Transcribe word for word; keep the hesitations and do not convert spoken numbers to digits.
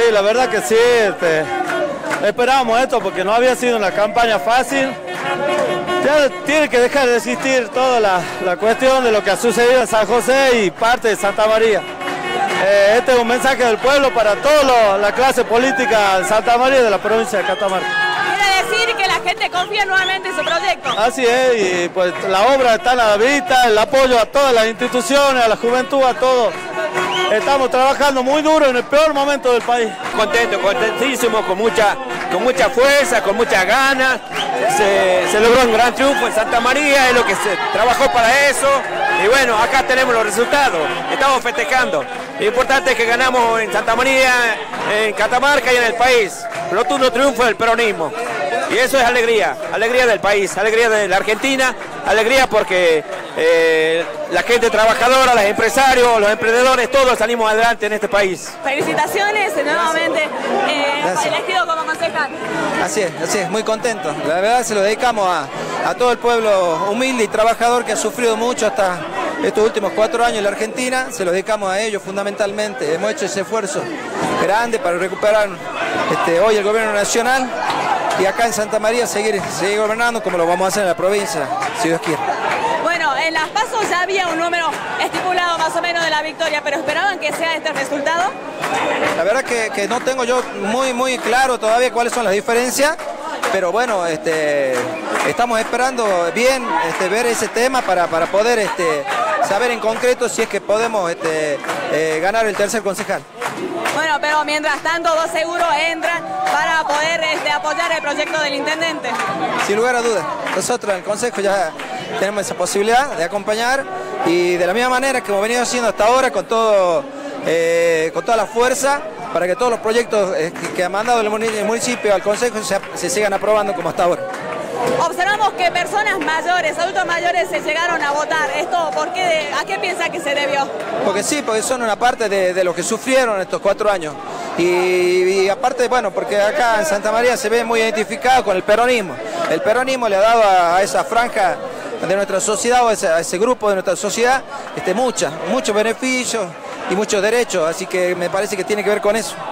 la verdad que sí. Este, esperábamos esto porque no había sido una campaña fácil. Ya tiene que dejar de existir toda la, la cuestión de lo que ha sucedido en San José y parte de Santa María. Eh, este es un mensaje del pueblo para toda la clase política de Santa María y de la provincia de Catamarca. Quiere decir que la gente confía nuevamente en su proyecto. Así es, y pues la obra está a la vista, el apoyo a todas las instituciones, a la juventud, a todos. Estamos trabajando muy duro en el peor momento del país. Contento, contentísimo, con mucha, con mucha fuerza, con muchas ganas. Se, se logró un gran triunfo en Santa María, es lo que se trabajó para eso. Y bueno, acá tenemos los resultados, estamos festejando. Lo importante es que ganamos en Santa María, en Catamarca y en el país. Rotundo triunfo del peronismo. Y eso es alegría, alegría del país, alegría de la Argentina, alegría porque eh, la gente trabajadora, los empresarios, los emprendedores, todos salimos adelante en este país. Felicitaciones nuevamente, eh, elegido como concejal. Así es, así es, muy contento. La verdad se lo dedicamos a, a todo el pueblo humilde y trabajador que ha sufrido mucho hasta estos últimos cuatro años en la Argentina, se lo dedicamos a ellos fundamentalmente. Hemos hecho ese esfuerzo grande para recuperar este, hoy el gobierno nacional y acá en Santa María seguir, seguir gobernando como lo vamos a hacer en la provincia, si Dios quiere. Bueno, en las PASO ya había un número estipulado más o menos de la victoria, pero ¿esperaban que sea este resultado? La verdad que, que no tengo yo muy, muy claro todavía cuáles son las diferencias, pero bueno, este, estamos esperando bien este, ver ese tema para, para poder este, saber en concreto si es que podemos este, eh, ganar el tercer concejal. Bueno, pero mientras tanto dos seguros entran para poder este, apoyar el proyecto del intendente. Sin lugar a dudas, nosotros en el consejo ya tenemos esa posibilidad de acompañar y de la misma manera que hemos venido haciendo hasta ahora con, todo, eh, con toda la fuerza para que todos los proyectos eh, que, que ha mandado el municipio al consejo se, se sigan aprobando como hasta ahora. Observamos que personas mayores, adultos mayores se llegaron a votar. ¿Esto por qué, a qué piensa que se debió? Porque sí, porque son una parte de, de lo que sufrieron estos cuatro años. Y, y aparte, bueno, porque acá en Santa María se ve muy identificado con el peronismo. El peronismo le ha dado a, a esa franja de nuestra sociedad o a ese, a ese grupo de nuestra sociedad este, muchas, muchos beneficios y muchos derechos. Así que me parece que tiene que ver con eso.